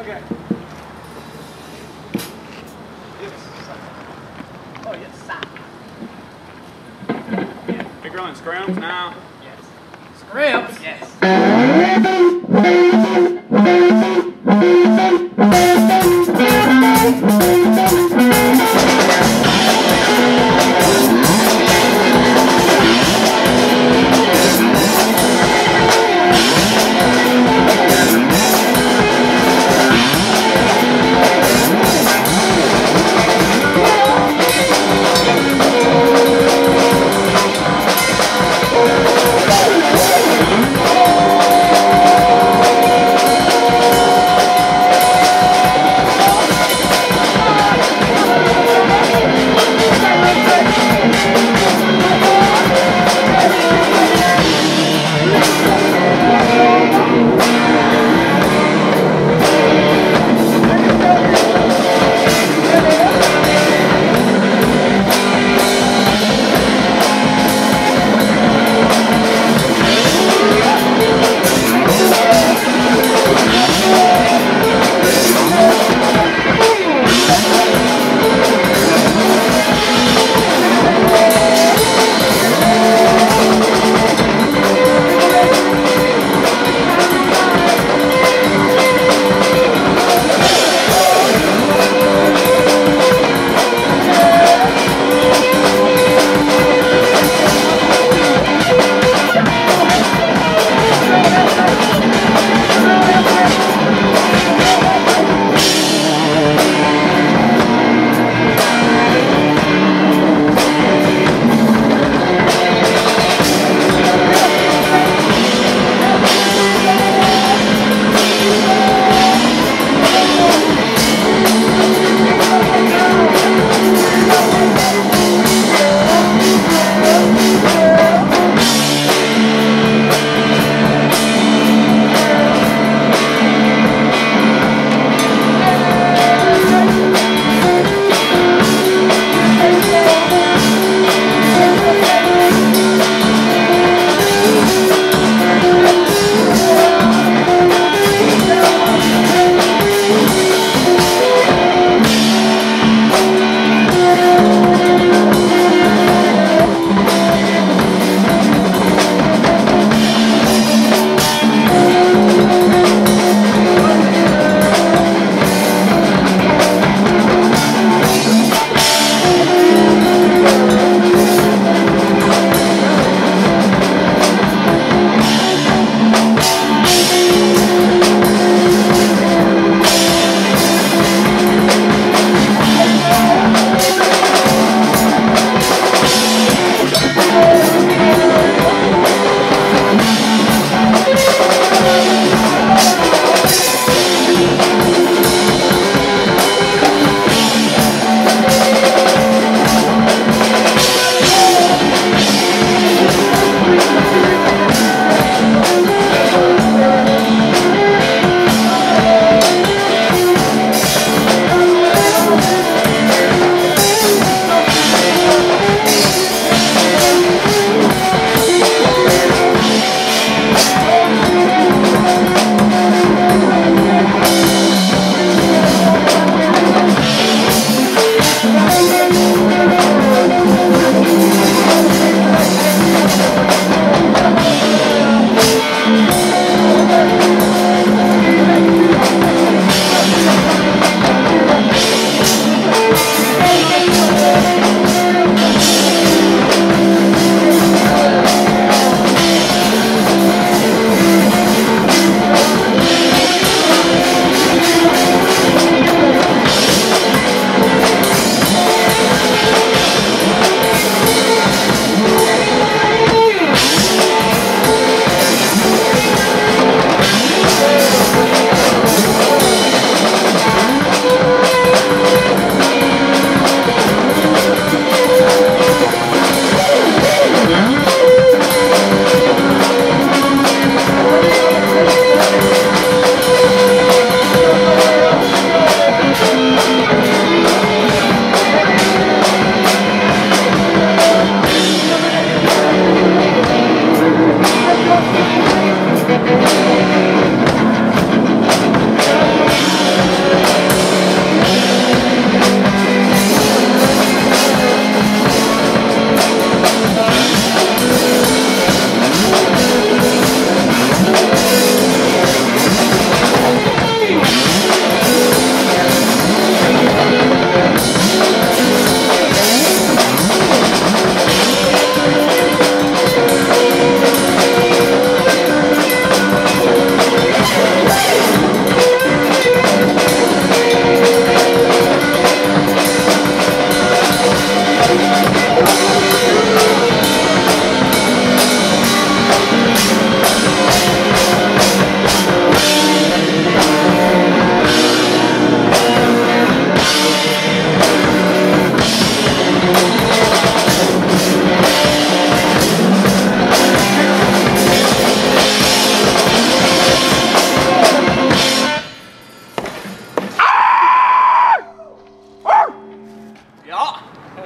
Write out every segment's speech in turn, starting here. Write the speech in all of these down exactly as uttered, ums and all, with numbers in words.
Okay. Yes. Oh, yes, sir. Yeah. Big rolling scrums now. Yes. Scrimps? Yes.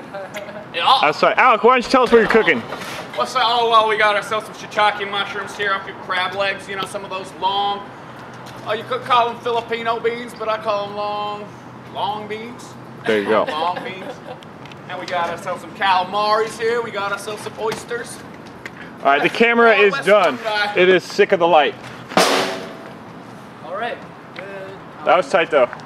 Yeah. That's right. Alec, why don't you tell us what you're cooking? What's that? Oh, well, we got ourselves some shiitake mushrooms here, a few crab legs, you know, some of those long, oh, you could call them Filipino beans, but I call them long, long beans. There you go. Long beans. And we got ourselves some calamaris here. We got ourselves some oysters. All right, the camera is done. It is sick of the light. All right. Good. That was tight though.